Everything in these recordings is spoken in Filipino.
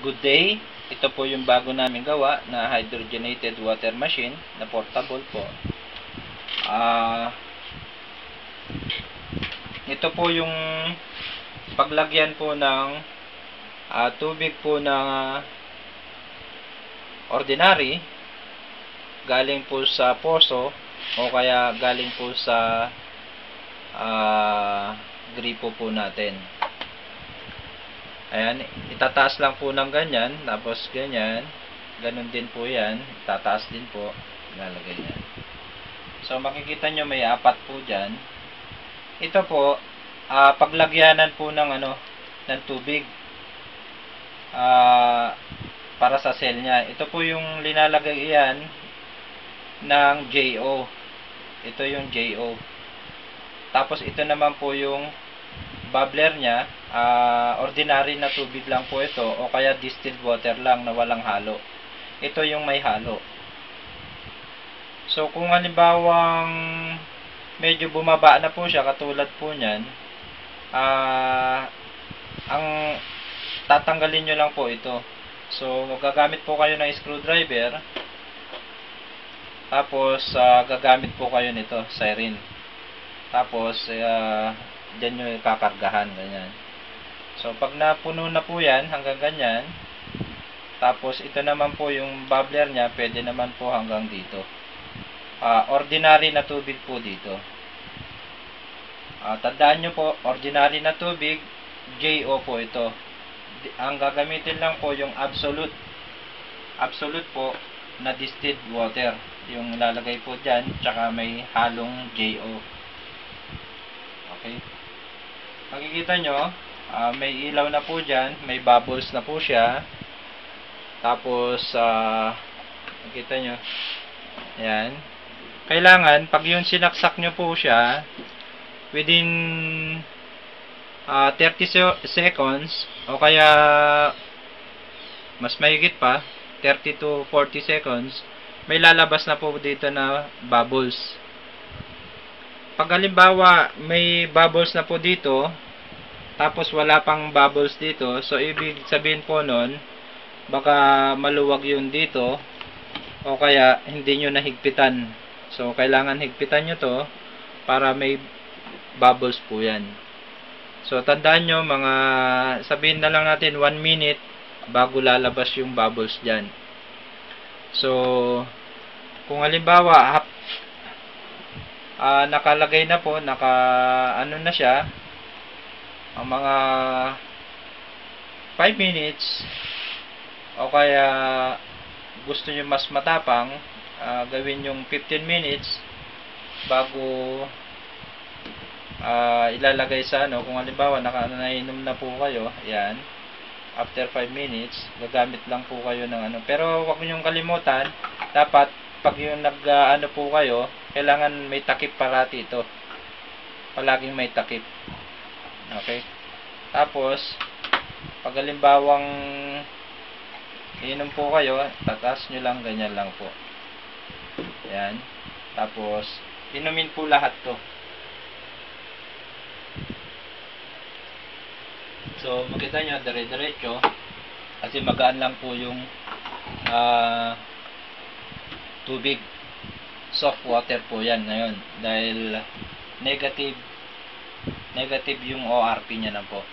Good day. Ito po yung bago namin gawa na hydrogenated water machine na portable po. Ito po yung paglagyan po ng tubig po na ordinary galing po sa poso o kaya galing po sa gripo po natin. Ayan, itataas lang po ng ganyan, tapos ganyan, ganun din po yan, tataas din po, ilalagay yan. So makikita nyo may apat po dyan. Ito po, paglagyanan po ng ng tubig para sa cell niya. Ito po yung linalagay yan ng JO. Ito yung JO. Tapos ito naman po yung bubbler niya. Ordinary na tubig lang po ito o kaya distilled water lang na walang halo. Ito yung may halo. So kung halimbawang medyo bumaba na po siya katulad po niyan, ang tatanggalin nyo lang po ito. So gagamit po kayo ng screwdriver, tapos gagamit po kayo nito, siren. Tapos dyan nyo kakargahan, ganyan. So pag napuno na po yan hanggang ganyan, tapos ito naman po yung bubbler nya, pwede naman po hanggang dito. Ordinary na tubig po dito. Tandaan nyo po, ordinary na tubig, JO po ito. Ang gagamitin lang po yung absolute po na distilled water, yung lalagay po dyan, tsaka may halong JO. Okay, makikita nyo, may ilaw na po dyan, may bubbles na po siya. Tapos makikita nyo, ayan. Kailangan pag yung sinaksak nyo po siya within 30 seconds o kaya mas mahigit pa, 30 to 40 seconds, may lalabas na po dito na bubbles. Pag halimbawa may bubbles na po dito, tapos wala pang bubbles dito, so ibig sabihin po nun, baka maluwag yun dito o kaya hindi nyo nahigpitan. So kailangan higpitan nyo to para may bubbles po yan. So tandaan nyo, mga sabihin na lang natin 1 minute bago lalabas yung bubbles dyan. So kung halimbawa nakalagay na po, na siya, ang mga 5 minutes o kaya gusto nyo mas matapang, gawin yung 15 minutes bago ilalagay sa kung halimbawa nainom na po kayo, yan, after 5 minutes gagamit lang po kayo ng pero huwag nyo kalimutan, dapat pag yung po kayo, kailangan may takip parati ito, palaging may takip. Okay, tapos pag halimbawang inom po kayo, tataas nyo lang, ganyan lang po, yan. Tapos inumin po lahat to. So makita nyo, dire-diretso kasi magaan lang po yung tubig, soft water po yan ngayon dahil negative yung ORP nya na po.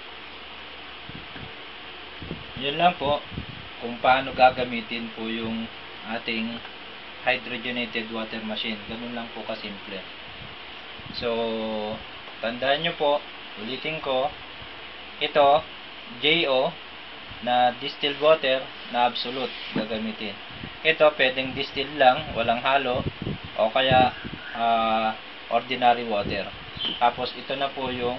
Yun lang po kung paano gagamitin po yung ating hydrogenated water machine. Ganun lang po kasimple. So tandaan nyo po, ulitin ko, ito JO na distilled water na absolute gagamitin. Ito pwedeng distilled lang, walang halo, o kaya ordinary water. Tapos ito na po yung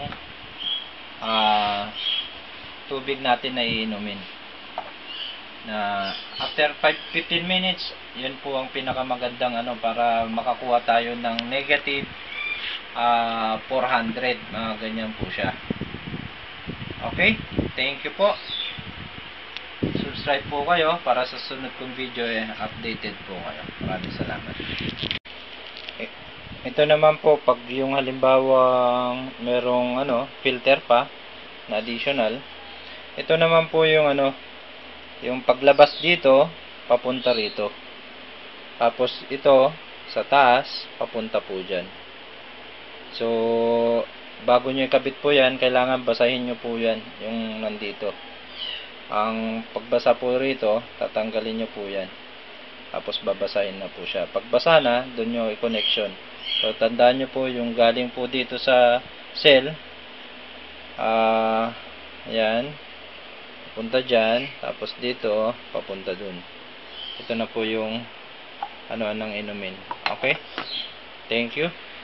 tubig natin na iinumin. Na after 15 minutes, yun po ang pinakamagandang para makakuha tayo ng negative 400, mga ganyan po siya. Okay, thank you po. Subscribe po kayo para sa sunod kong video updated po kayo. Maraming salamat. Ito naman po pag yung halimbawang merong filter pa na additional. Ito naman po yung Yung paglabas dito, papunta rito. Tapos ito, sa taas, papunta po dyan. So, bago nyo ikabit po yan, kailangan basahin nyo po yan, yung nandito. Ang pagbasa po rito, tatanggalin nyo po yan. Tapos babasahin na po siya. Pagbasa na, doon nyo i-connection. So, tandaan nyo po yung galing po dito sa cell. Ayan. Papunta dyan. Tapos dito, papunta dun. Ito na po yung ano-anong inumin. Okay? Thank you.